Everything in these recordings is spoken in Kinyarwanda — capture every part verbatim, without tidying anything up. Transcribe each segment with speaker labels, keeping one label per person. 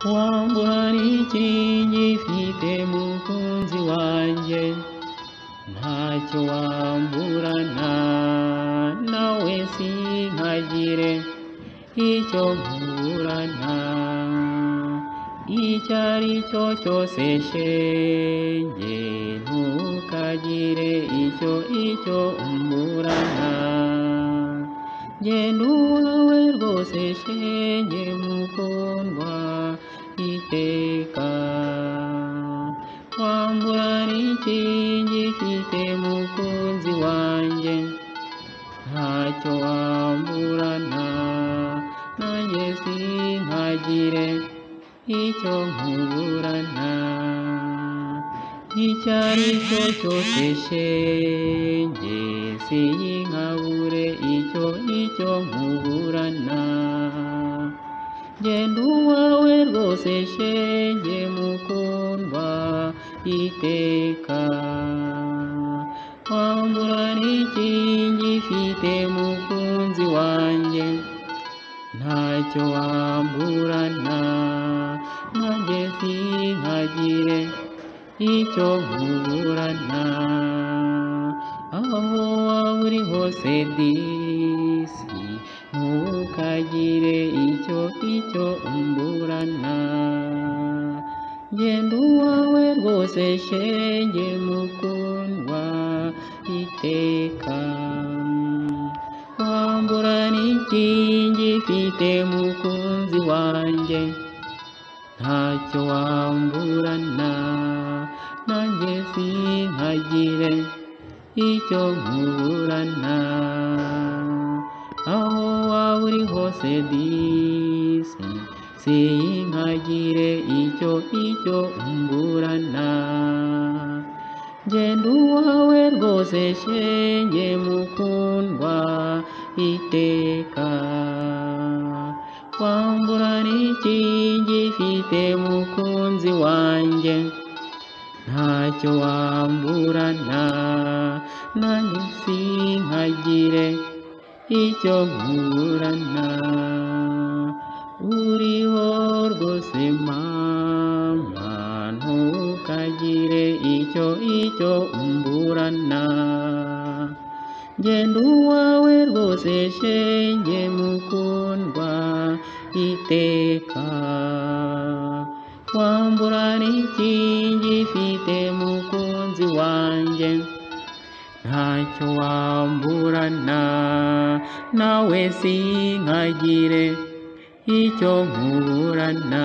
Speaker 1: wambura iki ngifite mukunzi wanjye, ntacyo wamburana nawe sinkagire icyo nkuburana. Icyo ari cyo cyose shenge ntukagire icyo icyo umburana. Genda uwawe rwose shenge mukundwa iteka, wamburana iki ngifite mukunzi wanjye, ntacyo wamburana nanjye sinkagire icyo nkuburana. Icyo ari cyo cyose shenge sinkabure icyo icyo nkuburana. Genda uwawe rwose shenge mukundwa iteka, wamburana iki ngifite mukunzi wanjye, ntacyo wamburana nanjye sinkagire icyo nkuburana. Aho waba uri hose disi ntukagire icyo icyo umburana. Genda uwawe rwose shenge mukundwa iteka, wamburana iki ngifite mukunzi wanjye, ntacyo wamburana nanjye sinkagire icyo nkuburana. Aho waba uri hose disi sinkagire icyo icyo umburana. Genda uwawe rwose shenge mukundwa iteka, wamburana iki ngifite mukunzi wanjye, ntacyo wamburana nanjye sinkagire icyo nkuburana. Uriho rwose mama ntukagire icyo icyo umburana. Genda uwawe rwose shenge mukundwa iteka, wamburana iki ngifite mukunzi wanjye, ntacyo wamburana nawe sinkagire icyo nkuburana.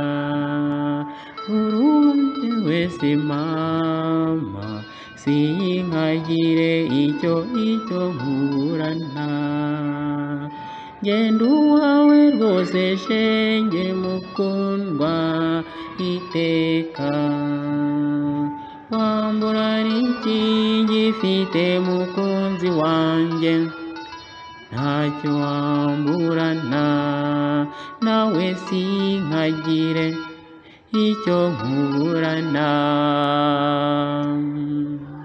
Speaker 1: Urundi wese mama sinkagire icyo icyo nkuburana. Genda uwawe rwose shenge mukundwa iteka, wamburana iki ngifite mukunzi wanjye, ntacyo wamburana nawe sinkagire icyo nkuburana.